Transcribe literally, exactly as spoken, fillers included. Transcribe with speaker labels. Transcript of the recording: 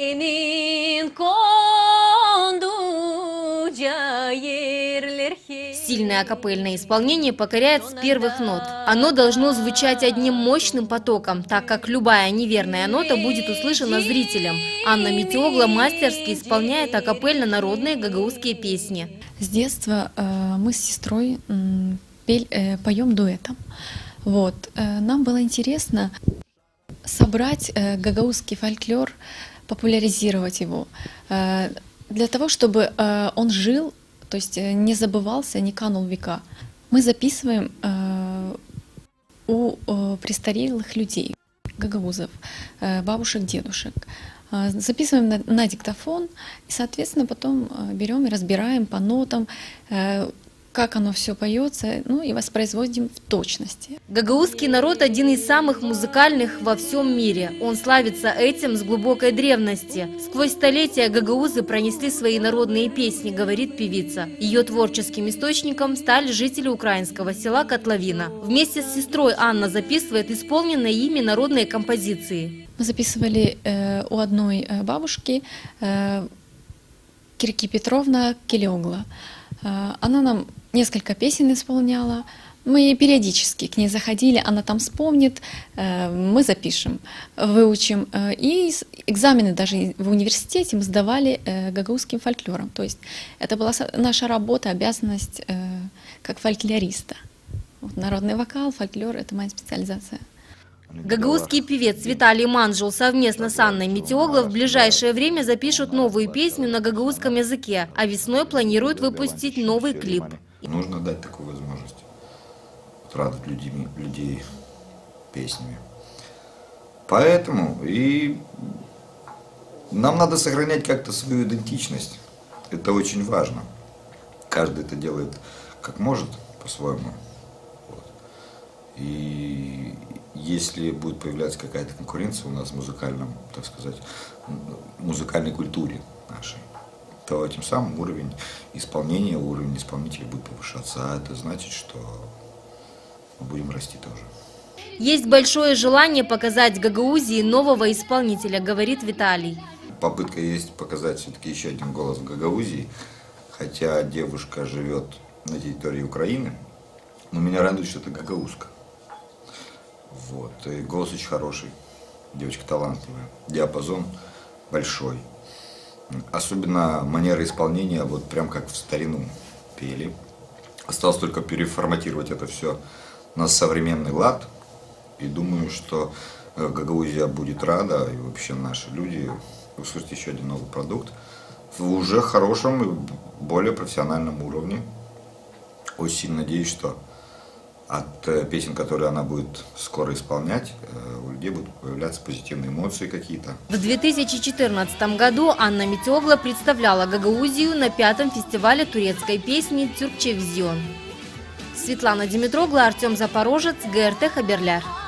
Speaker 1: Сильное акапельное исполнение покоряет с первых нот. Оно должно звучать одним мощным потоком, так как любая неверная нота будет услышана зрителем. Анна Метеогла мастерски исполняет акапельно-народные гагаузские песни.
Speaker 2: С детства э, мы с сестрой э, пель, э, поем дуэтом. Вот. Э, нам было интересно собрать э, гагаузский фольклор, популяризировать его, э, для того, чтобы э, он жил, то есть не забывался, не канул в века. Мы записываем э, у э, престарелых людей, гагаузов, э, бабушек, дедушек. Э, записываем на, на диктофон и, соответственно, потом э, берем и разбираем по нотам, э, как оно все поется, ну и воспроизводим в точности.
Speaker 1: Гагаузский народ – один из самых музыкальных во всем мире. Он славится этим с глубокой древности. Сквозь столетия гагаузы пронесли свои народные песни, говорит певица. Ее творческим источником стали жители украинского села Котловина. Вместе с сестрой Анна записывает исполненные ими народные композиции.
Speaker 2: Мы записывали э, у одной бабушки, э, Кирки Петровна Келеогла. Э, она нам несколько песен исполняла. Мы периодически к ней заходили, она там вспомнит, мы запишем, выучим. И экзамены даже в университете мы сдавали гагаузским фольклором. То есть это была наша работа, обязанность как фольклориста. Вот, народный вокал, фольклор – это моя специализация.
Speaker 1: Гагаузский певец Виталий Манжул совместно с Анной Метеогло в ближайшее время запишут новую песню на гагаузском языке, а весной планируют выпустить новый клип.
Speaker 3: Нужно дать такую возможность радовать людей, людей песнями. Поэтому и нам надо сохранять как-то свою идентичность. Это очень важно. Каждый это делает как может, по-своему. Вот. И если будет появляться какая-то конкуренция у нас в музыкальном, так сказать, музыкальной культуре нашей, то тем самым уровень исполнения, уровень исполнителей будет повышаться. А это значит, что мы будем расти тоже.
Speaker 1: Есть большое желание показать Гагаузии нового исполнителя, говорит Виталий.
Speaker 3: Попытка есть показать все-таки еще один голос в Гагаузии, хотя девушка живет на территории Украины, но меня радует, что это гагаузка. Вот. И голос очень хороший, девочка талантливая, диапазон большой. Особенно манера исполнения, вот прям как в старину пели. Осталось только переформатировать это все на современный лад. И думаю, что Гагаузия будет рада, и вообще наши люди услышат еще один новый продукт в уже хорошем и более профессиональном уровне. Очень сильно надеюсь, что от песен, которые она будет скоро исполнять, у людей будут появляться позитивные эмоции какие-то.
Speaker 1: В две тысячи четырнадцатом году Анна Метеогла представляла Гагаузию на пятом фестивале турецкой песни «Тюркчевизион». Светлана Димитрогла, Артем Запорожец, ГРТ Хаберляр.